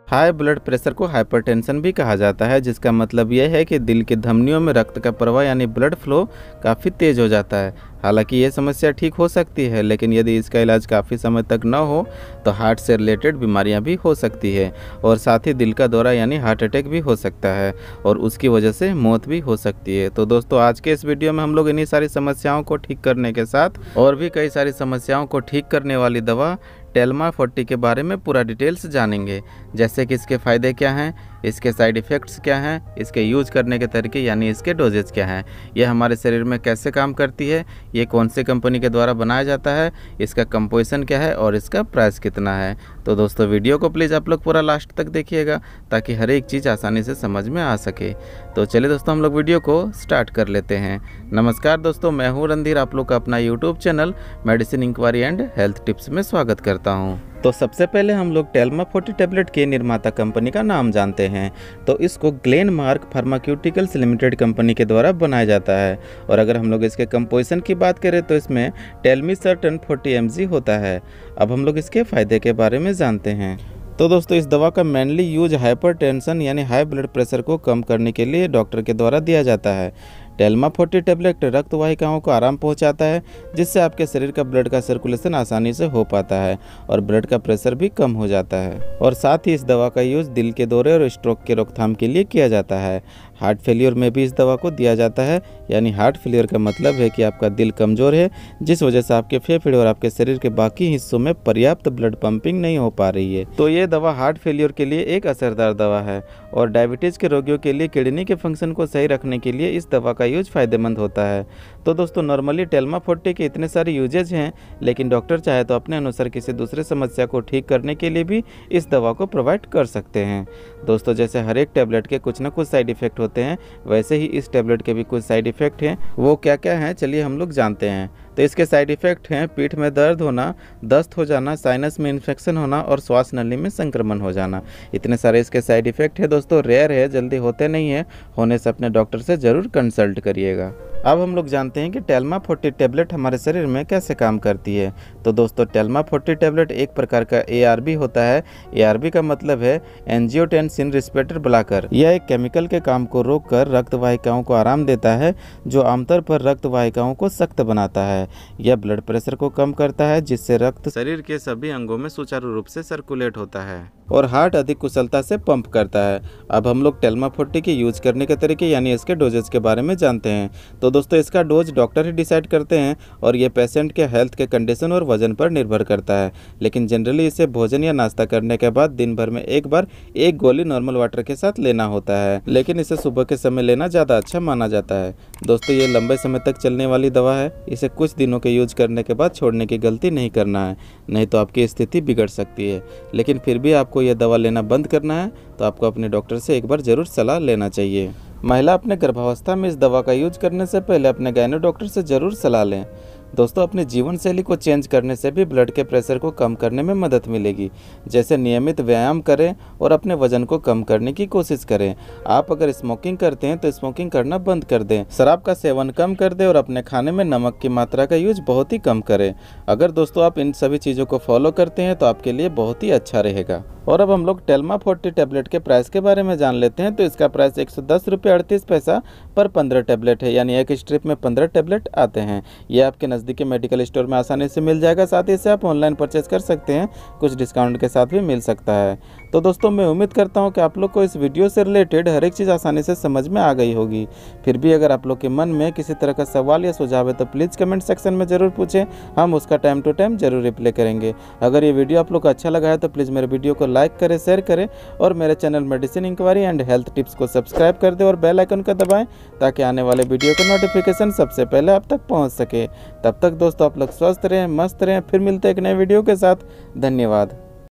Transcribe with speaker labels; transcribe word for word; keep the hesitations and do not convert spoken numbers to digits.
Speaker 1: High blood pressure को hypertension भी कहा जाता है, जिसका मतलब यह है कि दिल की धमनियों में रक्त का प्रवाह यानी ब्लड फ्लो काफ़ी तेज़ हो जाता है। हालांकि ये समस्या ठीक हो सकती है, लेकिन यदि इसका इलाज काफ़ी समय तक न हो तो हार्ट से रिलेटेड बीमारियां भी हो सकती है और साथ ही दिल का दौरा यानी हार्ट अटैक भी हो सकता है और उसकी वजह से मौत भी हो सकती है। तो दोस्तों, आज के इस वीडियो में हम लोग इन्हीं सारी समस्याओं को ठीक करने के साथ और भी कई सारी समस्याओं को ठीक करने वाली दवा टेल्मा फोर्टी के बारे में पूरा डिटेल्स जानेंगे, जैसे कि इसके फ़ायदे क्या हैं, इसके साइड इफ़ेक्ट्स क्या हैं, इसके यूज करने के तरीके यानी इसके डोजेज क्या हैं, यह हमारे शरीर में कैसे काम करती है, ये कौन से कंपनी के द्वारा बनाया जाता है, इसका कंपोजिशन क्या है और इसका प्राइस कितना है। तो दोस्तों, वीडियो को प्लीज़ आप लोग पूरा लास्ट तक देखिएगा ताकि हर एक चीज़ आसानी से समझ में आ सके। तो चलिए दोस्तों, हम लोग वीडियो को स्टार्ट कर लेते हैं। नमस्कार दोस्तों, मैं हूँ रणधीर, आप लोग का अपना YouTube channel medicine inquiry and health tips में स्वागत करता हूँ। तो सबसे पहले हम लोग टेल्मा फोर्टी टैबलेट के निर्माता कंपनी का नाम जानते हैं। तो इसको ग्लेनमार्क फार्मास्यूटिकल्स लिमिटेड कंपनी के द्वारा बनाया जाता है और अगर हम लोग इसके कंपोजिशन की बात करें तो इसमें टेल्मिसर्टन फोर्टी एम जी होता है। अब हम लोग इसके फ़ायदे के बारे में जानते हैं। तो दोस्तों, इस दवा का मेनली यूज हाइपरटेंशन यानी हाई ब्लड प्रेशर को कम करने के लिए डॉक्टर के द्वारा दिया जाता है। टेल्मा फोर्टी टैबलेट रक्त वाहिकाओं को आराम पहुंचाता है, जिससे आपके शरीर का ब्लड का सर्कुलेशन आसानी से हो पाता है और ब्लड का प्रेशर भी कम हो जाता है। और साथ ही इस दवा का यूज दिल के दौरे और स्ट्रोक के रोकथाम के लिए किया जाता है। हार्ट फेलियर में भी इस दवा को दिया जाता है, यानी हार्ट फेलियर का मतलब है कि आपका दिल कमज़ोर है, जिस वजह से आपके फेफड़े और आपके शरीर के बाकी हिस्सों में पर्याप्त ब्लड पंपिंग नहीं हो पा रही है। तो ये दवा हार्ट फेलियर के लिए एक असरदार दवा है और डायबिटीज़ के रोगियों के लिए किडनी के फंक्शन को सही रखने के लिए इस दवा का यूज फ़ायदेमंद होता है। तो दोस्तों, नॉर्मली टेल्मा फोर्टी के इतने सारे यूजेज हैं, लेकिन डॉक्टर चाहे तो अपने अनुसार किसी दूसरे समस्या को ठीक करने के लिए भी इस दवा को प्रोवाइड कर सकते हैं। दोस्तों, जैसे हर एक टैबलेट के कुछ ना कुछ साइड इफ़ेक्ट होते हैं, वैसे ही इस टैबलेट के भी कुछ साइड इफ़ेक्ट हैं। वो क्या क्या हैं, चलिए हम लोग जानते हैं। तो इसके साइड इफ़ेक्ट हैं पीठ में दर्द होना, दस्त हो जाना, साइनस में इन्फेक्शन होना और श्वास नली में संक्रमण हो जाना। इतने सारे इसके साइड इफ़ेक्ट है दोस्तों, रेयर है, जल्दी होते नहीं है, होने से अपने डॉक्टर से ज़रूर कंसल्ट करिएगा। अब हम लोग जानते हैं कि टेल्मा फोर्टी टैबलेट हमारे शरीर में कैसे काम करती है। तो दोस्तों, टेल्मा फोर्टी टैबलेट एक प्रकार का ए आर बी होता है। ए आर बी का मतलब है एंजियोटेंसिन रिसेप्टर ब्लॉकर। यह एक केमिकल के काम को रोककर रक्त वाहिकाओं को आराम देता है, जो आमतौर पर रक्त वाहिकाओं को सख्त बनाता है। यह ब्लड प्रेशर को कम करता है, जिससे रक्त शरीर के सभी अंगों में सुचारू रूप से सर्कुलेट होता है और हार्ट अधिक कुशलता से पंप करता है। अब हम लोग टेल्मा फोर्टी के यूज करने के तरीके यानी इसके डोजेज के बारे में जानते हैं। तो दोस्तों, इसका डोज डॉक्टर ही डिसाइड करते हैं और ये पेशेंट के हेल्थ के कंडीशन और वजन पर निर्भर करता है, लेकिन जनरली इसे भोजन या नाश्ता करने के बाद दिन भर में एक बार एक गोली नॉर्मल वाटर के साथ लेना होता है, लेकिन इसे सुबह के समय लेना ज़्यादा अच्छा माना जाता है। दोस्तों, ये लंबे समय तक चलने वाली दवा है, इसे कुछ दिनों के यूज करने के बाद छोड़ने की गलती नहीं करना है, नहीं तो आपकी स्थिति बिगड़ सकती है। लेकिन फिर भी आपको यह दवा लेना बंद करना है तो आपको अपने डॉक्टर से एक बार ज़रूर सलाह लेना चाहिए। महिला अपने गर्भावस्था में इस दवा का यूज करने से पहले अपने गायनो डॉक्टर से ज़रूर सलाह लें। दोस्तों, अपनी जीवन शैली को चेंज करने से भी ब्लड के प्रेशर को कम करने में मदद मिलेगी। जैसे नियमित व्यायाम करें और अपने वजन को कम करने की कोशिश करें। आप अगर स्मोकिंग करते हैं तो स्मोकिंग करना बंद कर दें, शराब का सेवन कम कर दें और अपने खाने में नमक की मात्रा का यूज बहुत ही कम करें। अगर दोस्तों आप इन सभी चीज़ों को फॉलो करते हैं तो आपके लिए बहुत ही अच्छा रहेगा। और अब हम लोग टेल्मा फोर्टी टैबलेट के प्राइस के बारे में जान लेते हैं। तो इसका प्राइस एक सौ दस रुपये अड़तीस पैसा पर पंद्रह टैबलेट है, यानी एक स्ट्रिप में पंद्रह टैबलेट आते हैं। ये आपके नज़दीकी मेडिकल स्टोर में आसानी से मिल जाएगा, साथ ही इसे आप ऑनलाइन परचेज कर सकते हैं, कुछ डिस्काउंट के साथ भी मिल सकता है। तो दोस्तों, मैं उम्मीद करता हूँ कि आप लोग को इस वीडियो से रिलेटेड हर एक चीज़ आसानी से समझ में आ गई होगी। फिर भी अगर आप लोग के मन में किसी तरह का सवाल या सुझाव है तो प्लीज़ कमेंट सेक्शन में ज़रूर पूछें, हम उसका टाइम टू टाइम जरूर रिप्लाई करेंगे। अगर ये वीडियो आप लोग को अच्छा लगा है तो प्लीज़ मेरे वीडियो को लाइक करें, शेयर करें और मेरे channel medicine inquiry and health tips को सब्सक्राइब कर दें और बेल आइकन का दबाएं ताकि आने वाले वीडियो का नोटिफिकेशन सबसे पहले आप तक पहुंच सके। तब तक दोस्तों, आप लोग स्वस्थ रहें, मस्त रहें। फिर मिलते हैं एक नए वीडियो के साथ। धन्यवाद।